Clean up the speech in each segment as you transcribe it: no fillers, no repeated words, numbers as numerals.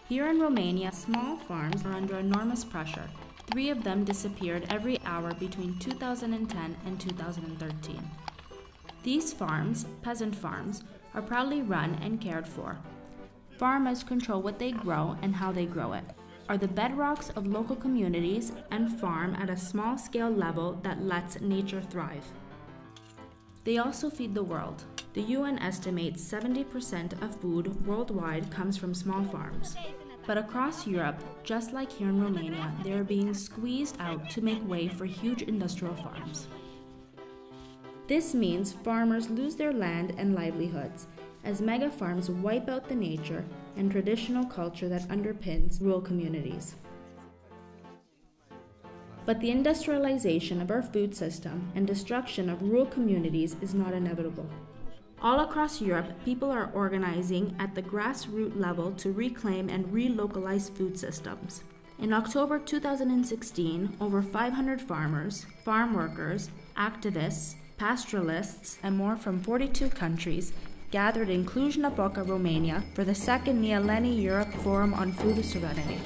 Here in Romania, small farms are under enormous pressure. 3 of them disappeared every hour between 2010 and 2013. These farms, peasant farms, are proudly run and cared for. Farmers control what they grow and how they grow it, are the bedrocks of local communities, and farm at a small-scale level that lets nature thrive. They also feed the world. The UN estimates 70% of food worldwide comes from small farms. But across Europe, just like here in Romania, they are being squeezed out to make way for huge industrial farms. This means farmers lose their land and livelihoods, as mega farms wipe out the nature and traditional culture that underpins rural communities. But the industrialization of our food system and destruction of rural communities is not inevitable. All across Europe, people are organizing at the grassroots level to reclaim and relocalize food systems. In October 2016, over 500 farmers, farm workers, activists, pastoralists, and more from 42 countries gathered in Cluj-Napoca, Romania for the second Nyéléni Europe Forum on Food Sovereignty.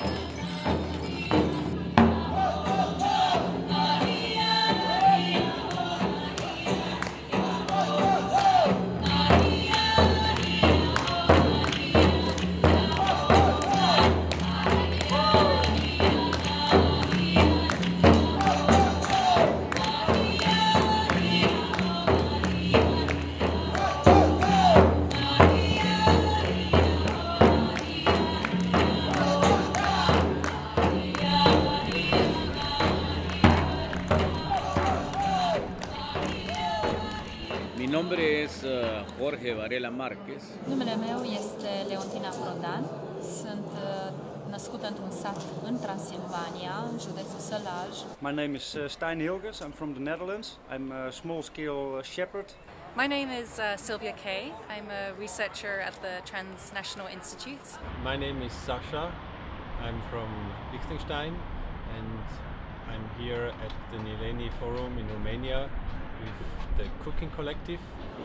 Mi nombre es Jorge Varela Marquez. Numele meu este Leontina Prodan. Sunt născută într-un sat în Transilvania, în județul Sălaj. My name is Stijn Hilgers. I'm from the Netherlands. I'm a small-scale shepherd. My name is Sylvia Kay. I'm a researcher at the Transnational Institutes. My name is Sasha. I'm from Liechtenstein and I'm here at the Nyéléni Forum in Romania with the cooking collective.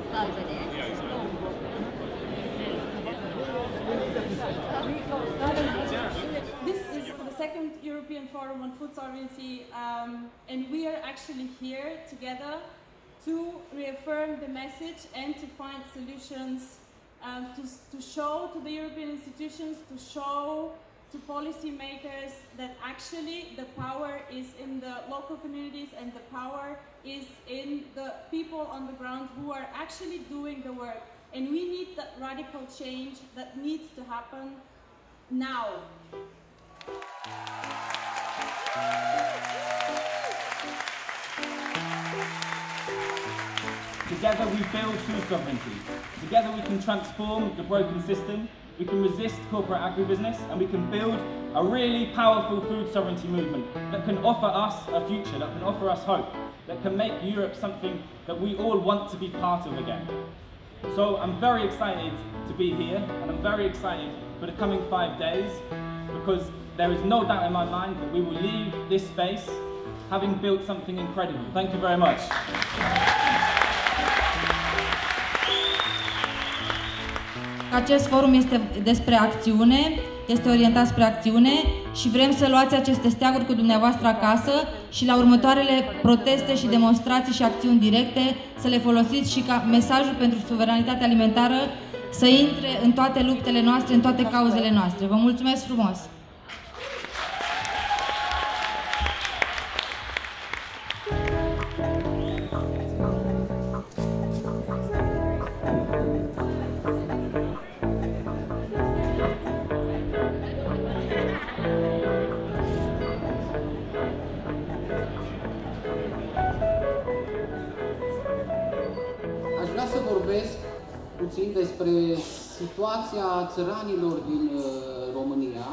This is the second European Forum on Food Sovereignty, and we are actually here together to reaffirm the message and to find solutions, to show to the European institutions, to show to policymakers that actually the power is in the local communities and the power is in the people on the ground who are actually doing the work. And we need that radical change that needs to happen now. Together we build food sovereignty. Together we can transform the broken system, we can resist corporate agribusiness, and we can build a really powerful food sovereignty movement that can offer us a future, that can offer us hope, that can make Europe something that we all want to be part of again. So I'm very excited to be here, and I'm very excited for the coming 5 days, because there is no doubt in my mind that we will leave this space having built something incredible. Thank you very much. Acest forum este despre acțiune, este orientat spre acțiune și vrem să luați aceste steaguri cu dumneavoastră acasă și la următoarele proteste și demonstrații și acțiuni directe să le folosiți și ca mesajul pentru suveranitatea alimentară să intre în toate luptele noastre, în toate cauzele noastre. Vă mulțumesc frumos! Aș vrea să vorbesc puțin despre situația țăranilor din România,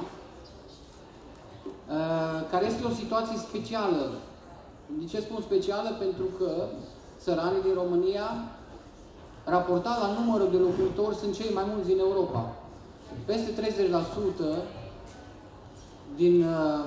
care este o situație specială. De ce spun specială? Pentru că țăranii din România, raportat la numărul de locuitori, sunt cei mai mulți din Europa. Peste 30% din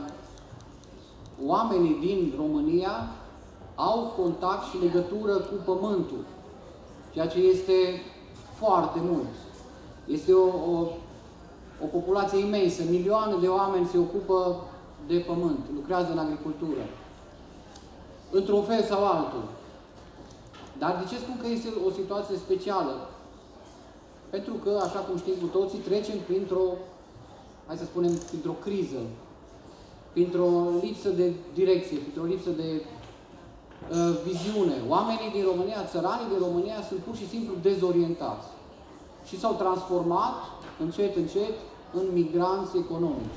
oamenii din România au contact și legătură cu pământul, ceea ce este foarte mult. Este o populație imensă, milioane de oameni se ocupă de pământ, lucrează în agricultură, într-un fel sau altul. Dar de ce spun că este o situație specială? Pentru că, așa cum știm cu toții, trecem printr-o, hai să spunem, printr-o criză, printr-o lipsă de direcție, printr-o lipsă de viziune. Oamenii din România, țăranii din România sunt pur și simplu dezorientați și s-au transformat încet, încet în migranți economici.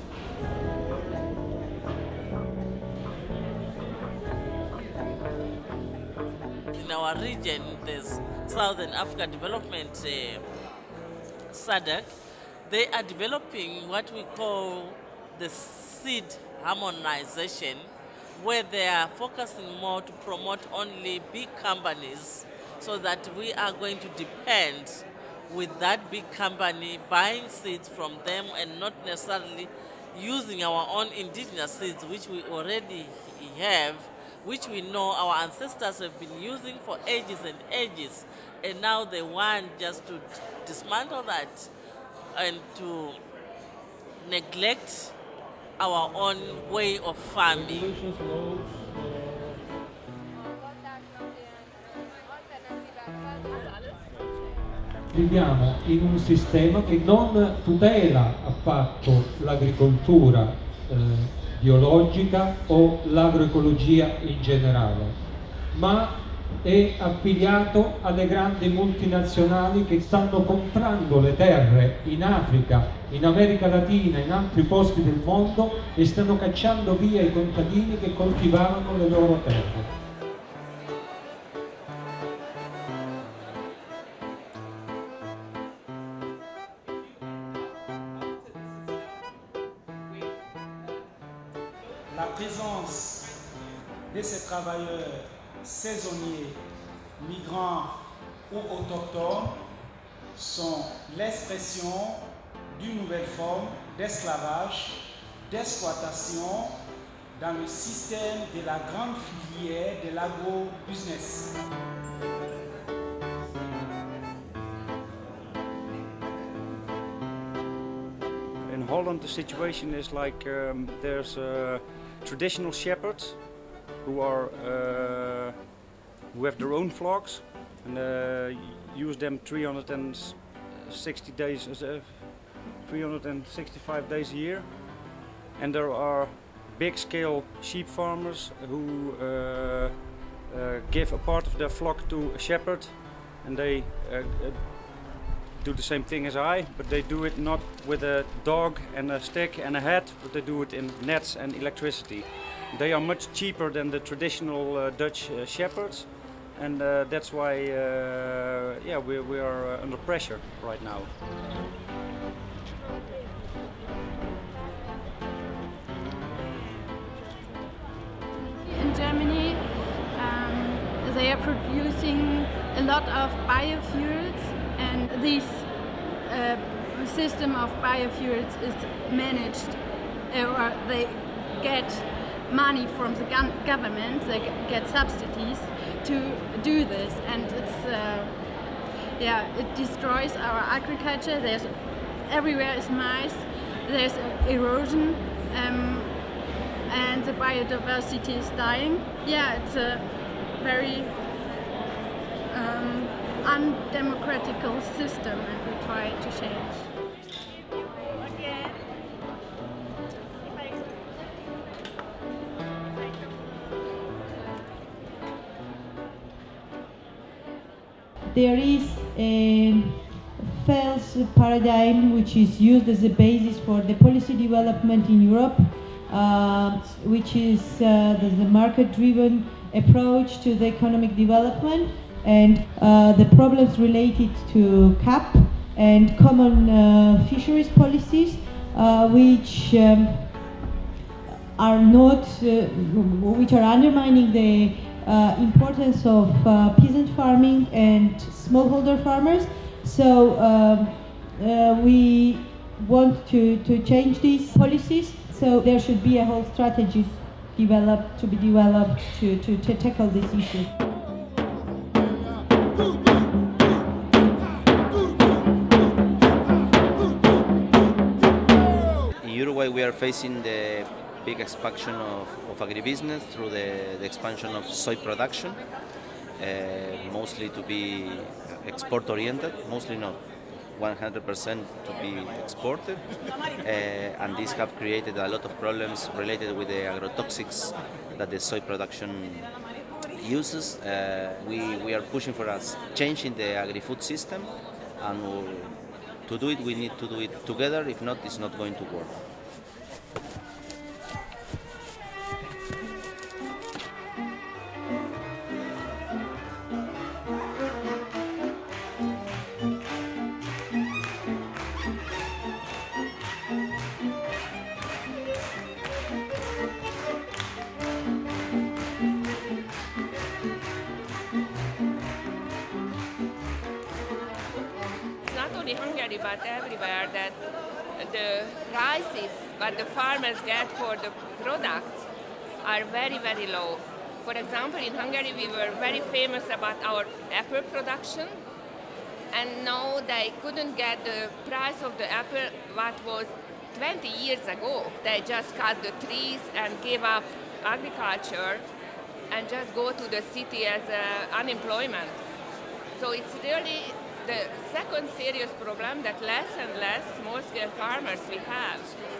In our region, there's Southern Africa Development SADC. They are developing what we call the seed harmonization, where they are focusing more to promote only big companies, so that we are going to depend with that big company buying seeds from them and not necessarily using our own indigenous seeds, which we already have, which we know our ancestors have been using for ages and ages, and now they want just to dismantle that and to neglect our own way of farming. Viviamo in un sistema che non tutela affatto l'agricoltura biologica o l'agroecologia in generale, ma è affiliato alle grandi multinazionali che stanno comprando le terre in Africa, in America Latina, in altri posti del mondo e stanno cacciando via i contadini che coltivavano le loro terre. La présence de ces travailleurs saisonniers, migrants ou autochtones sont l'expression d'une nouvelle forme d'esclavage, d'exploitation dans le système de la grande filière de l'agro-business. In Holland the situation is like there's traditional shepherds who have their own flocks and use them 360 days, 365 days a year. And there are big-scale sheep farmers who give a part of their flock to a shepherd, and they do the same thing as I, but they do it not with a dog and a stick and a hat, but they do it in nets and electricity. They are much cheaper than the traditional Dutch shepherds, and that's why yeah, we are under pressure right now. In Germany, they are producing a lot of biofuels, and this system of biofuels is managed, or they get money from the government, they get subsidies to do this, and it's yeah, it destroys our agriculture. There's everywhere is mice, there's erosion, and the biodiversity is dying. Yeah, it's a very undemocratic system, and we try to change. There is a false paradigm which is used as a basis for the policy development in Europe, which is the market-driven approach to the economic development, and the problems related to CAP and common fisheries policies, which are not, which are undermining the importance of peasant farming and smallholder farmers. So we want to change these policies. So there should be a whole strategy developed to tackle this issue. why we are facing the big expansion of agribusiness through the expansion of soy production, mostly to be export-oriented, mostly not 100% to be exported, and these have created a lot of problems related with the agrotoxics that the soy production uses. We are pushing for a change in the agri-food system, and to do it we need to do it together, if not it's not going to work. Hungary but everywhere that the prices that the farmers get for the products are very, very low. For example, in Hungary we were very famous about our apple production, and now they couldn't get the price of the apple what was 20 years ago. They just cut the trees and gave up agriculture and just go to the city as unemployment. So it's really the second serious problem that less and less small-scale farmers we have.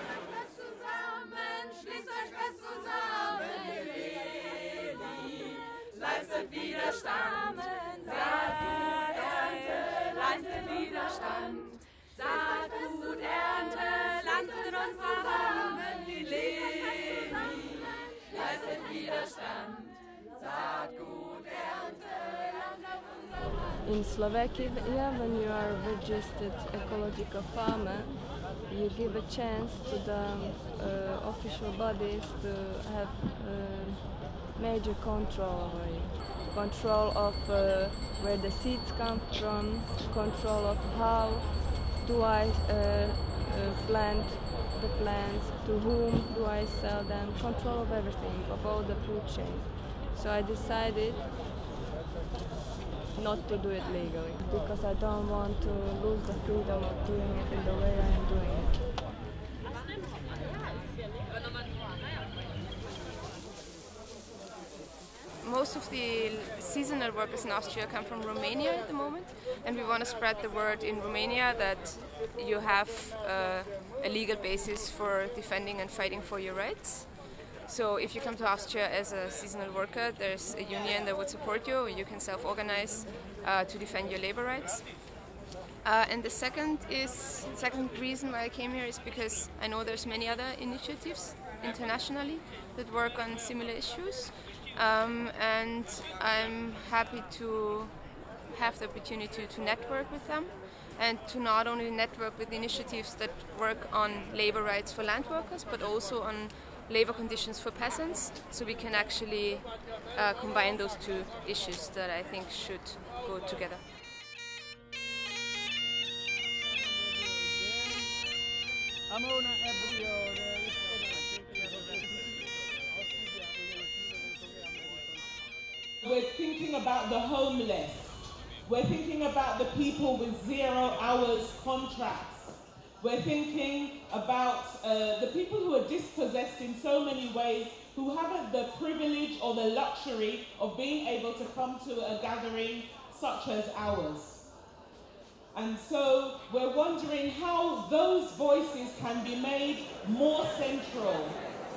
Leistet Widerstand, saat gut Ernte, leistet Widerstand, saat gut Ernte, lasst uns zusammen leben. Leistet Widerstand, saat gut Ernte. In Slovakia, when you are a registered ecological farmer, you give a chance to the official bodies to have major control over you. Control of where the seeds come from, control of how do I plant the plants, to whom do I sell them, control of everything, of all the food chain. So I decided not to do it legally, because I don't want to lose the freedom of doing it in the way I am doing it. Most of the seasonal workers in Austria come from Romania at the moment, and we want to spread the word in Romania that you have a legal basis for defending and fighting for your rights. So if you come to Austria as a seasonal worker, there's a union that would support you. You can self-organize to defend your labor rights. And the second reason why I came here is because I know there's many other initiatives internationally that work on similar issues. And I'm happy to have the opportunity to network with them, and to not only network with initiatives that work on labor rights for land workers, but also on labor conditions for peasants, so we can actually combine those two issues that I think should go together. We're thinking about the homeless. We're thinking about the people with 0 hours contracts. We're thinking about the people who are dispossessed in so many ways, who haven't the privilege or the luxury of being able to come to a gathering such as ours. And so we're wondering how those voices can be made more central.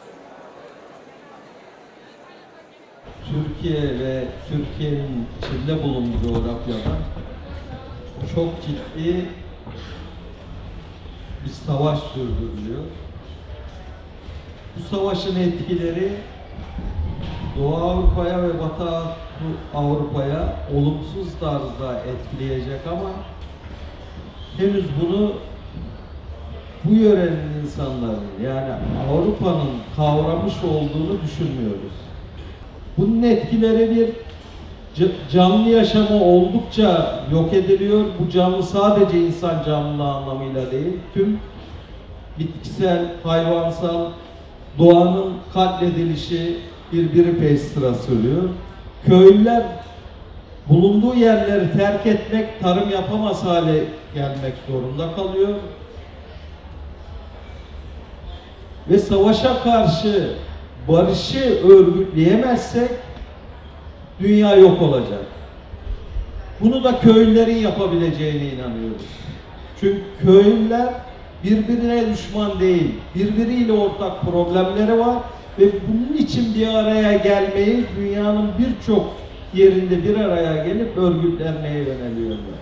Türkiye ve Türkiye'nin içinde bulunduğu coğrafyada çok ciddi bir savaş sürdürülüyor. Bu savaşın etkileri Doğu Avrupa'ya ve Batı Avrupa'ya olumsuz tarzda etkileyecek ama henüz bunu bu yörenin insanları, yani Avrupa'nın kavramış olduğunu düşünmüyoruz. Bunun etkileri bir canlı yaşamı oldukça yok ediliyor. Bu canlı sadece insan canlılığı anlamıyla değil, tüm bitkisel, hayvansal, doğanın katledilişi birbiri peş sıra sürüyor. Köylüler bulunduğu yerleri terk etmek, tarım yapamaz hale gelmek zorunda kalıyor. ve savaşa karşı barışı örgütleyemezsek dünya yok olacak. Bunu da köylülerin yapabileceğine inanıyoruz. Çünkü köylüler birbirine düşman değil, birbiriyle ortak problemleri var ve bunun için bir araya gelmeyi dünyanın birçok yerinde bir araya gelip örgütlenmeye yöneliyorlar.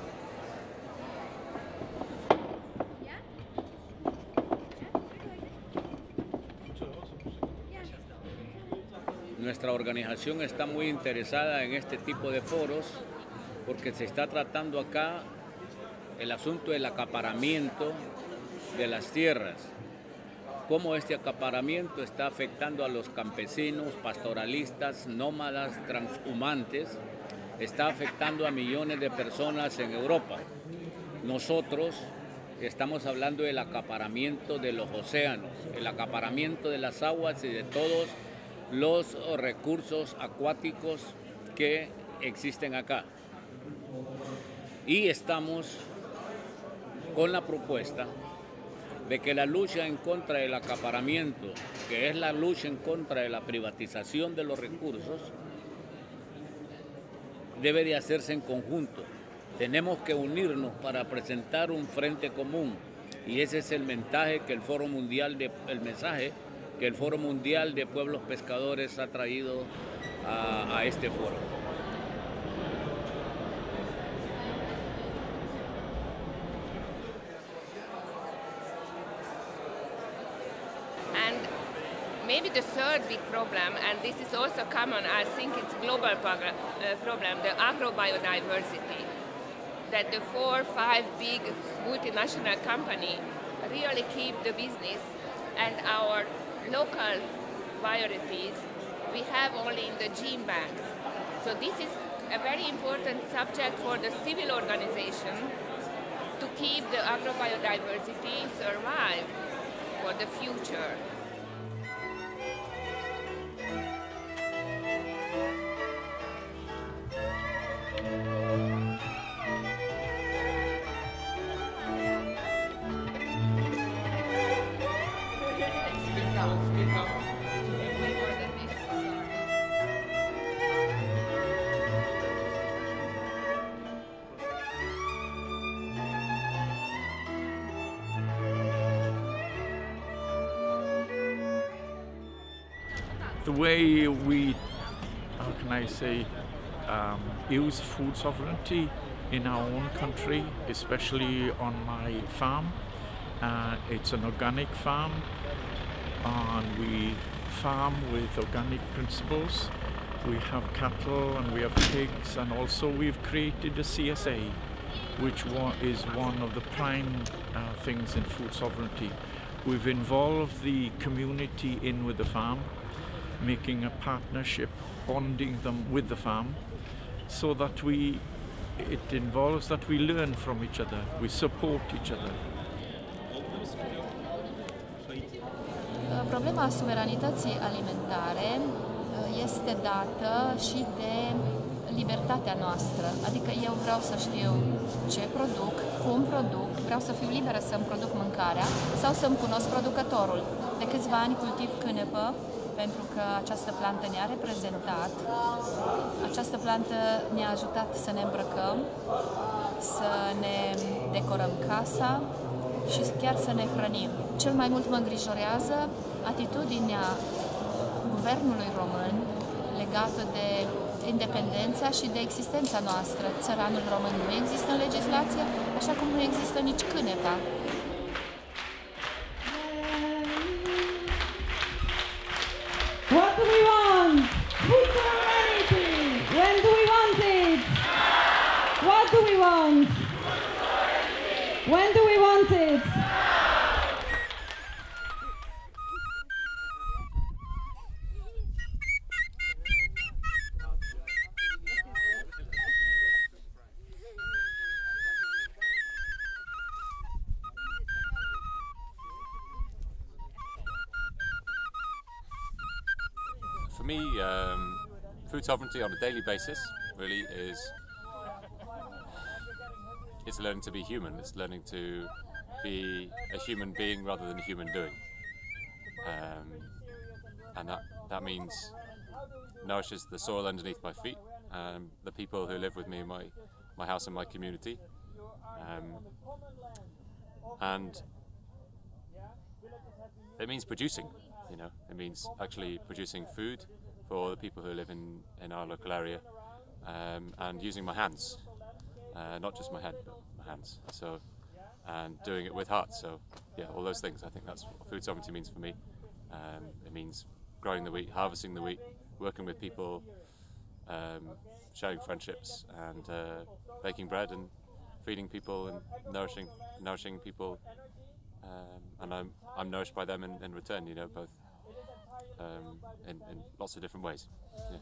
Nuestra organización está muy interesada en este tipo de foros porque se está tratando acá el asunto del acaparamiento de las tierras, cómo este acaparamiento está afectando a los campesinos, pastoralistas, nómadas, transhumantes, está afectando a millones de personas en Europa. Nosotros estamos hablando del acaparamiento de los océanos, el acaparamiento de las aguas y de todos los recursos acuáticos que existen acá. Y estamos con la propuesta de que la lucha en contra del acaparamiento, que es la lucha en contra de la privatización de los recursos, debe de hacerse en conjunto. Tenemos que unirnos para presentar un frente común y ese es el mensaje que el Foro Mundial de Pueblos Pescadores ha traído a este foro. And maybe the third big problem, and this is also common, I think it's a global problem, the agro-biodiversity. That the 4 or 5 big multinational companies really keep the business and our local varieties we have only in the gene banks. So this is a very important subject for the civil organization to keep the agro-biodiversity survive for the future. The way we, how can I say, use food sovereignty in our own country, especially on my farm. It's an organic farm and we farm with organic principles. We have cattle and we have pigs, and also we've created a CSA, which is one of the prime things in food sovereignty. We've involved the community in with the farm, making a partnership, bonding them with the farm, so that it involves that we learn from each other, we support each other. Problema suveranității alimentare este dată și de libertatea noastră. Adică eu vreau să știu ce produc, cum produc, vreau să fiu liberă să-mi produc mâncarea sau să-mi cunosc producătorul. De câțiva ani cultiv cânepă, pentru că această plantă ne-a reprezentat. Această plantă ne-a ajutat să ne îmbrăcăm, să ne decorăm casa și chiar să ne hrănim. Cel mai mult mă îngrijorează atitudinea guvernului român legată de independența și de existența noastră. Țăranul român nu există în legislație, așa cum nu există nici cânepa. What do we want? Food sovereignty. When do we want it? What do we want? When do we want it? For me, food sovereignty on a daily basis really it's learning to be human. It's learning to be a human being rather than a human doing. and that means nourishes the soil underneath my feet, the people who live with me in my house and my community, and it means producing. You know, it means actually producing food for the people who live in our local area, and using my hands, not just my head, but my hands. So, and doing it with heart. So, yeah, all those things. I think that's what food sovereignty means for me. It means growing the wheat, harvesting the wheat, working with people, sharing friendships, and baking bread and feeding people and nourishing people. And I'm nourished by them in return, you know, both in lots of different ways. Yeah.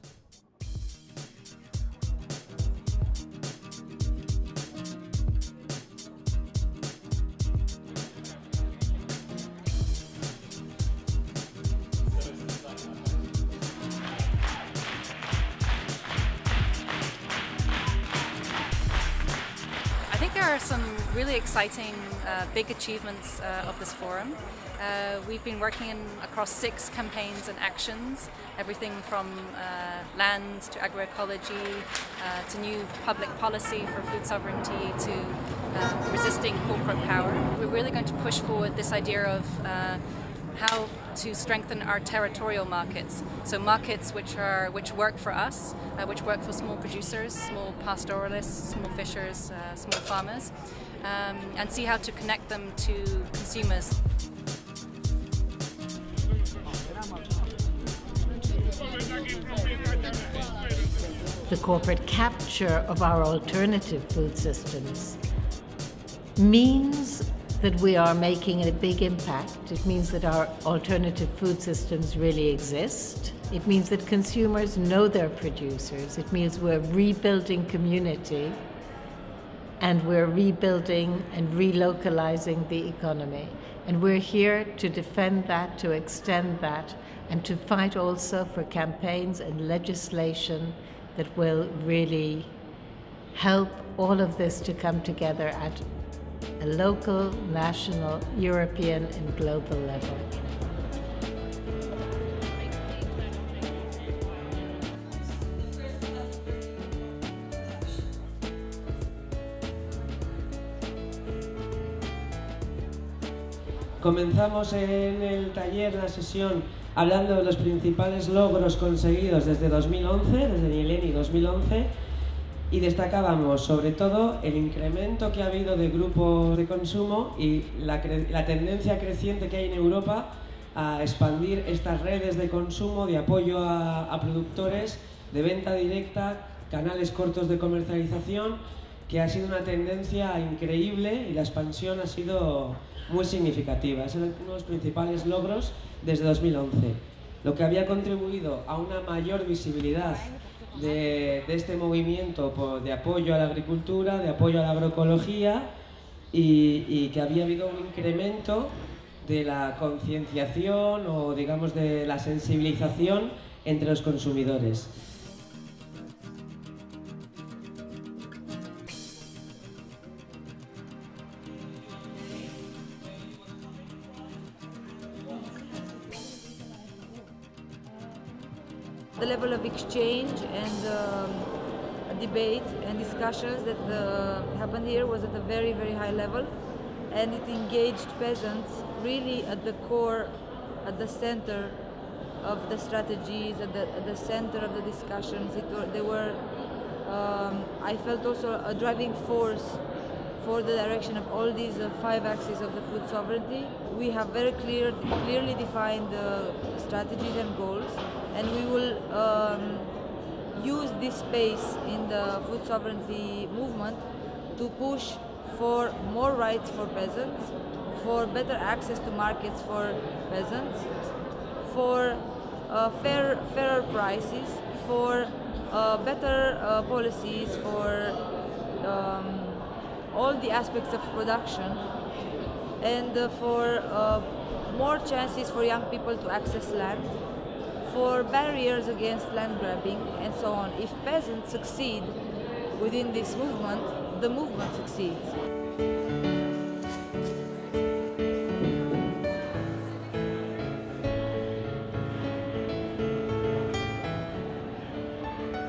I think there are some really exciting big achievements of this forum. We've been working across 6 campaigns and actions, everything from land to agroecology to new public policy for food sovereignty to resisting corporate power. We're really going to push forward this idea of how to strengthen our territorial markets. So markets which work for us, which work for small producers, small pastoralists, small fishers, small farmers, and see how to connect them to consumers. The corporate capture of our alternative food systems means that we are making a big impact. It means that our alternative food systems really exist. It means that consumers know their producers. It means we're rebuilding community, and we're rebuilding and relocalizing the economy. And we're here to defend that, to extend that, and to fight also for campaigns and legislation that will really help all of this to come together at a local, national, European, and global level. Comenzamos en el taller, la sesión, hablando de los principales logros conseguidos desde 2011, desde Nyéléni 2011, y destacábamos sobre todo el incremento que ha habido de grupos de consumo y la tendencia creciente que hay en Europa a expandir estas redes de consumo, de apoyo a productores, de venta directa, canales cortos de comercialización, que ha sido una tendencia increíble y la expansión ha sido muy significativa. Es uno de los principales logros desde 2011, lo que había contribuido a una mayor visibilidad de este movimiento de apoyo a la agricultura, de apoyo a la agroecología, y que había habido un incremento de la concienciación o digamos de la sensibilización entre los consumidores. The level of exchange and debate and discussions that happened here was at a very, very high level, and it engaged peasants really at the core, at the center of the strategies, at the center of the discussions. They were, I felt also a driving force for the direction of all these 5 axes of the food sovereignty. We have very clearly defined strategies and goals, and we will use this space in the food sovereignty movement to push for more rights for peasants, for better access to markets for peasants, for fairer prices, for better policies for all the aspects of production, and for more chances for young people to access land, for barriers against land grabbing, and so on. If peasants succeed within this movement, the movement succeeds.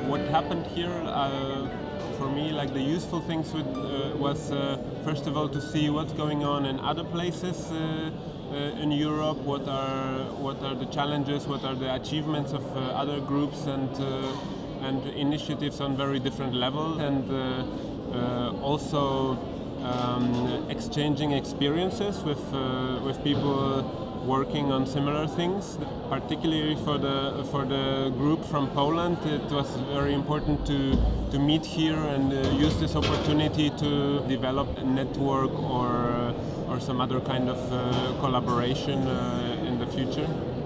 What happened here for me, like the useful things was first of all to see what's going on in other places in Europe, what are the challenges, what are the achievements of other groups and initiatives on very different levels, and also exchanging experiences with people working on similar things. Particularly for the group from Poland, it was very important to meet here and use this opportunity to develop a network or some other kind of collaboration in the future.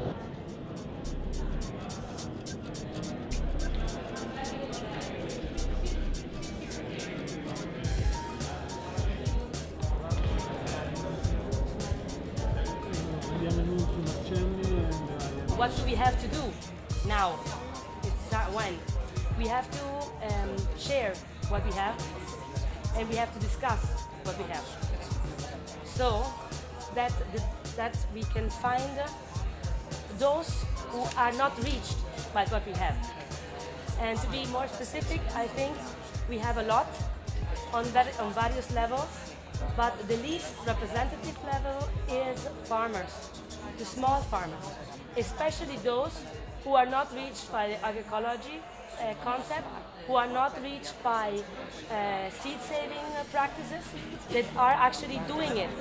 What do we have to do now? It's not when. We have to share what we have, and we have to discuss what we have, so that we can find those who are not reached by what we have. And to be more specific, I think we have a lot on various levels, but the least representative level is farmers, the small farmers, especially those who are not reached by the agroecology concept, who are not reached by seed saving practices, that are actually doing it.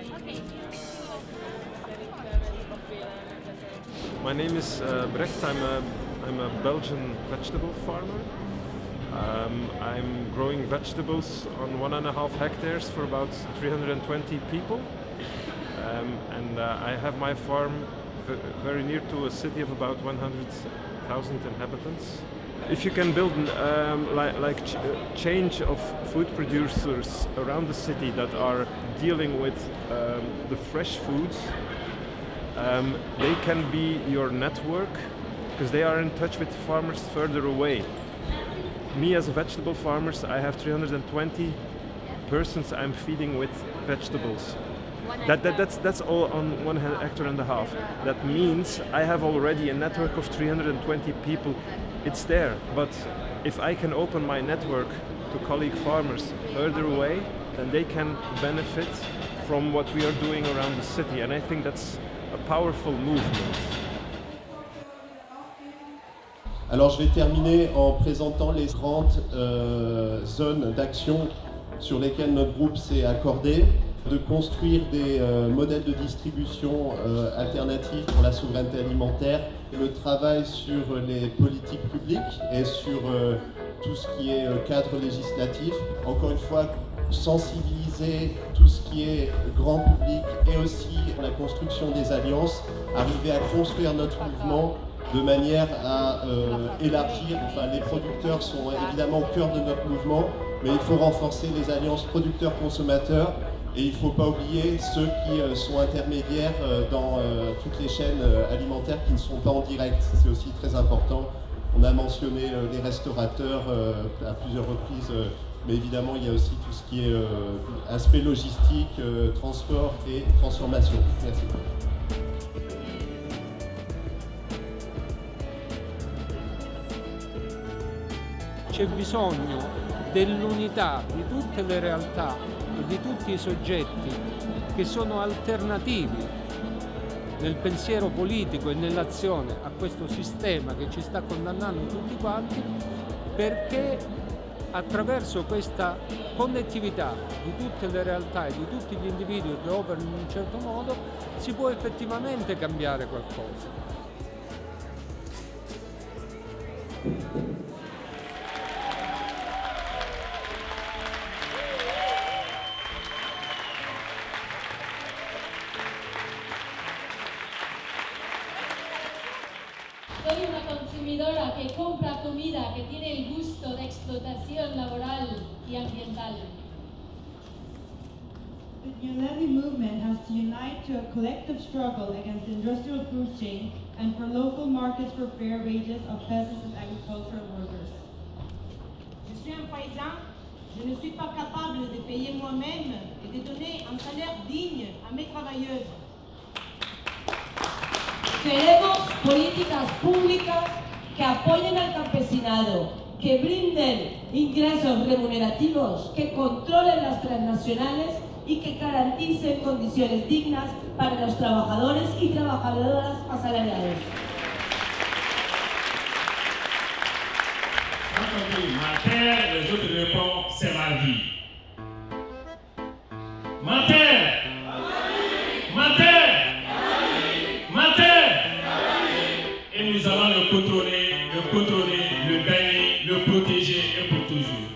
My name is Brecht. I'm a Belgian vegetable farmer. I'm growing vegetables on 1.5 hectares for about 320 people. And I have my farm very near to a city of about 100,000 inhabitants. If you can build change of food producers around the city that are dealing with the fresh foods, they can be your network because they are in touch with farmers further away. Me as a vegetable farmer, I have 320 persons I'm feeding with vegetables. That's all on 1.5 hectares. That means I have already a network of 320 people. It's there, but if I can open my network to colleague farmers further away, then they can benefit from what we are doing around the city, and I think that's a powerful movement. Alors je vais terminer en présentant les grandes zones d'action sur lesquelles notre groupe s'est accordé, de construire des modèles de distribution alternatifs pour la souveraineté alimentaire, le travail sur les politiques publiques et sur tout ce qui est cadre législatif. Encore une fois, sensibiliser tout ce qui est grand public et aussi la construction des alliances, arriver à construire notre mouvement de manière à élargir. Enfin, les producteurs sont évidemment au cœur de notre mouvement, mais il faut renforcer les alliances producteurs-consommateurs. Et il ne faut pas oublier ceux qui sont intermédiaires dans toutes les chaînes alimentaires qui ne sont pas en direct. C'est aussi très important. On a mentionné les restaurateurs à plusieurs reprises, mais évidemment il y a aussi tout ce qui est aspect logistique, transport et transformation. Merci. C'è bisogno dell'unità di tutte le realtà e di tutti i soggetti che sono alternativi nel pensiero politico e nell'azione a questo sistema che ci sta condannando tutti quanti, perché attraverso questa connettività di tutte le realtà e di tutti gli individui che operano in un certo modo si può effettivamente cambiare qualcosa. Soy una consumidora que compra comida que tiene el gusto de explotación laboral y ambiental. The Nyéléni movement has to unite to a collective struggle against the industrial food chain and for local markets for fair wages of peasants and agricultural workers. Je suis un paysan, je ne suis pas capable de payer moi-même et de donner un salaire digne à mes travailleuses. Queremos políticas públicas que apoyen al campesinado, que brinden ingresos remunerativos, que controlen las transnacionales y que garanticen condiciones dignas para los trabajadores y trabajadoras asalariados. Quand on dit ma terre, les autres répondent c'est ma vie. Ma terre, ma terre, ma terre. Et nous allons le contrôler, le gagner, le protéger et pour toujours.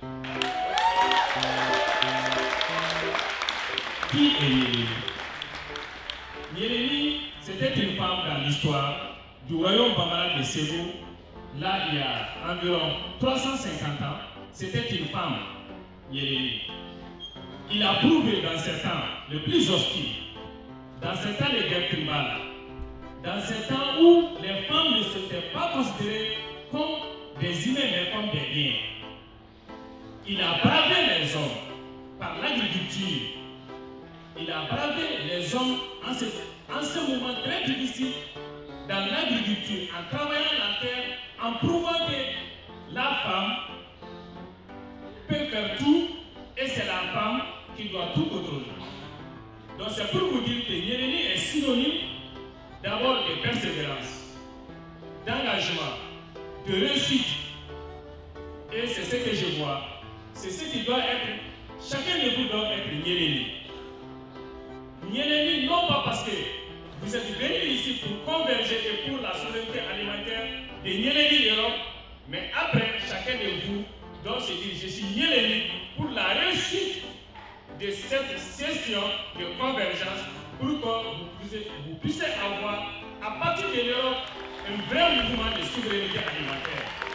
Qui est Nyéléni? Nyéléni, c'était une femme dans l'histoire du royaume bambara de Ségou. Là, il y a environ 350 ans, c'était une femme, Nyéléni. Il a prouvé dans ces temps les plus hostiles, dans ces temps de guerre tribale, dans ces temps où les femmes ne s'étaient pas considérées comme des humains, mais comme des biens. Il a bravé les hommes par l'agriculture. Il a bravé les hommes en ce moment très difficile dans l'agriculture, en travaillant la terre, en prouvant que la femme peut faire tout et c'est la femme qui doit tout contrôler. Donc c'est pour vous dire que Nyéléni est synonyme d'abord de persévérance, d'engagement, de réussite. Et c'est ce que je vois. C'est ce qui doit être, chacun de vous doit être Nyéléni. Nyéléni, non pas parce que vous êtes venus ici pour converger et pour la souveraineté alimentaire de Nyéléni Europe, mais après, chacun de vous doit se dire, je suis Nyéléni pour la réussite de cette session de convergence pour que vous puissiez avoir, à partir de l'Europe, un vrai mouvement de souveraineté alimentaire.